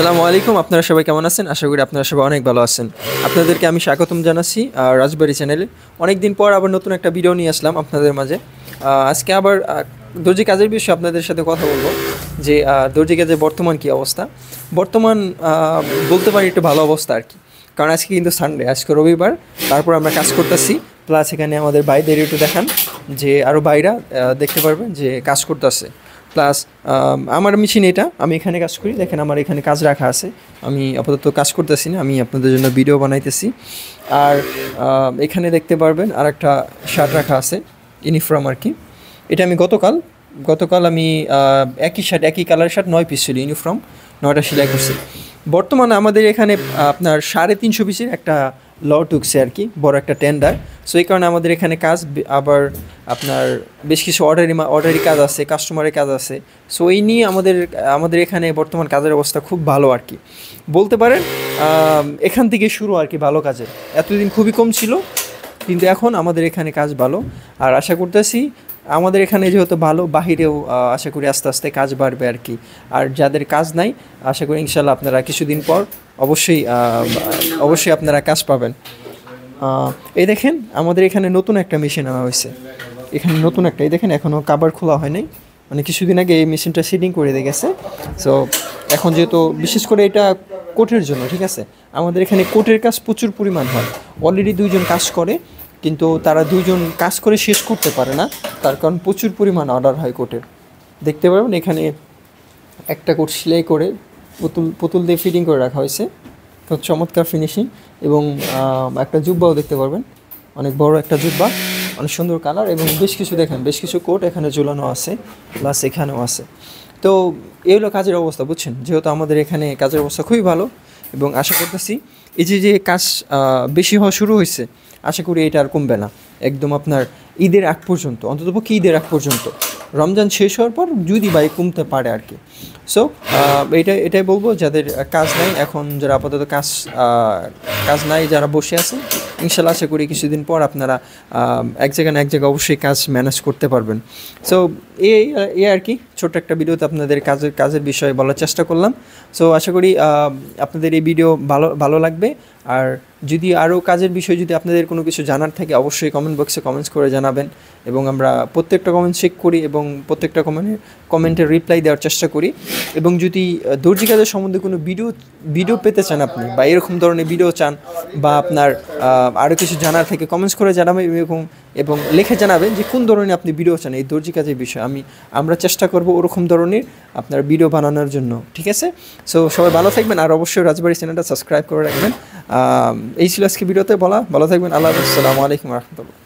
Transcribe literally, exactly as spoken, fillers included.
আসসালামু আলাইকুম। আপনারা সবাই কেমন আছেন? আশা করি আপনারা সবাই অনেক ভালো আছেন। আপনাদেরকে আমি স্বাগতম জানাচ্ছি রাজবাড়ি চ্যানেলে। অনেক দিন পর আবার নতুন একটা ভিডিও নিয়ে আসলাম আপনাদের মাঝে। আজকে আবার দর্জি কাজের বিষয়ে আপনাদের সাথে কথা বলবো যে দর্জি কাজের বর্তমান কী অবস্থা। বর্তমান বলতে পারি একটু ভালো অবস্থা আর কি, কারণ আজকে কিন্তু সানডে, আজকে রবিবার, তারপর আমরা কাজ করতেছি। প্লাস এখানে আমাদের বাইরের একটু দেখান যে আরও বাইরা দেখতে পারবেন যে কাজ করতেছে। প্লাস আমার মেশিন এটা, আমি এখানে কাজ করি। দেখেন আমার এখানে কাজ রাখা আছে, আমি আপাতত কাজ করতেছি না, আমি আপনাদের জন্য ভিডিও বানাইতেছি। আর এখানে দেখতে পারবেন আর একটা শার্ট রাখা আছে, ইউনিফর্ম আর কি। এটা আমি গতকাল গতকাল আমি একই শার্ট, একই কালারের শার্ট নয় পিস ছিল ইউনিফর্ম, নয়টা সেলাই করছি। বর্তমানে আমাদের এখানে আপনার সাড়ে তিনশো পিসের একটা লট উঠছে আর কি, বড় একটা টেন্ডার। সো এই কারণে আমাদের এখানে কাজ, আবার আপনার বেশ কিছু অর্ডারি অর্ডারি কাজ আছে, কাস্টমারের কাজ আছে। সো এই নিয়ে আমাদের আমাদের এখানে বর্তমান কাজের অবস্থা খুব ভালো আর কি, বলতে পারেন এখান থেকে শুরু আর কি ভালো কাজের। এতদিন খুবই কম ছিল, কিন্তু এখন আমাদের এখানে কাজ ভালো। আর আশা করতেছি আমাদের এখানে যেহেতু ভালো, বাহিরেও আশা করি আস্তে আস্তে কাজ বাড়বে আর কি। আর যাদের কাজ নাই, আশা করি ইনশাল্লাহ আপনারা কিছুদিন পর অবশ্যই অবশ্যই আপনারা কাজ পাবেন। এই দেখেন আমাদের এখানে নতুন একটা মেশিন আনা হয়েছে, এখানে নতুন একটা, এই দেখেন এখনও কাভার খোলা হয় নাই, মানে কিছুদিন আগে এই মেশিনটা সেটিং করে দিয়ে গেছে। সো এখন যেহেতু বিশেষ করে এটা কোটের জন্য, ঠিক আছে, আমাদের এখানে কোটের কাজ প্রচুর পরিমাণ হয়। অলরেডি দুইজন কাজ করে, কিন্তু তারা দুইজন কাজ করে শেষ করতে পারে না, তার কারণ প্রচুর পরিমাণ অর্ডার হয় কোটের। দেখতে পারবেন এখানে একটা কোট সেলাই করে পুতুল পুতুল দিয়ে ফিটিং করে রাখা হয়েছে, খুব চমৎকার ফিনিশিং। এবং একটা জুব্বাও দেখতে পারবেন, অনেক বড় একটা জুব্বা, অনেক সুন্দর কালার। এবং বেশ কিছু দেখেন, বেশ কিছু কোট এখানে ঝুলানো আছে, প্লাস এখানেও আছে। তো এই হলো কাজের অবস্থা, বুঝছেন। যেহেতু আমাদের এখানে কাজের অবস্থা খুবই ভালো, এবং আশা করতেছি এই যে যে কাজ বেশি হওয়া শুরু হয়েছে, আশা করি এটা আর কমবে না একদম আপনার ঈদের আগ পর্যন্ত, অন্ততপক্ষে ঈদের আগ পর্যন্ত। রমজান শেষ হওয়ার পর যদি বাই কমতে পারে আর কি। সো এটা এটাই বলবো, যাদের কাজ নাই এখন, যারা আপাতত কাজ কাজ নাই যারা বসে আছেন, ইনশাল্লাহ আশা করি কিছুদিন পর আপনারা এক জায়গায় না এক জায়গায় অবশ্যই কাজ ম্যানেজ করতে পারবেন। সো এই এই আর কি, ছোট্ট একটা ভিডিওতে আপনাদের কাজের কাজের বিষয়ে বলার চেষ্টা করলাম। সো আশা করি আপনাদের এই ভিডিও ভালো ভালো লাগবে। আর যদি আরও কাজের বিষয়ে যদি আপনাদের কোনো কিছু জানার থাকে, অবশ্যই কমেন্ট বক্সে কমেন্টস করে জানাবেন, এবং আমরা প্রত্যেকটা কমেন্ট চেক করি এবং প্রত্যেকটা কমেন্টের কমেন্টের রিপ্লাই দেওয়ার চেষ্টা করি। এবং যদি দর্জি কাজের সম্বন্ধে কোনো ভিডিও ভিডিও পেতে চান আপনি, বা এরকম ধরনের ভিডিও চান, বা আপনার আরও কিছু জানার থেকে কমেন্টস করে জানাবেন, এরকম এবং লিখে জানাবেন যে কোন ধরনের আপনি ভিডিও চান এই দর্জি কাজের বিষয়ে। আমি আমরা চেষ্টা করব ওরকম ধরনের আপনার ভিডিও বানানোর জন্য, ঠিক আছে। সো সবাই ভালো থাকবেন, আর অবশ্যই রাজবাড়ি চ্যানেলটা সাবস্ক্রাইব করে রাখবেন। এই ছিল আজকে ভিডিওতে বলা। ভালো থাকবেন, আল্লাহ হাফেজ, আসসালামু আলাইকুম রহমতুল্লাহ।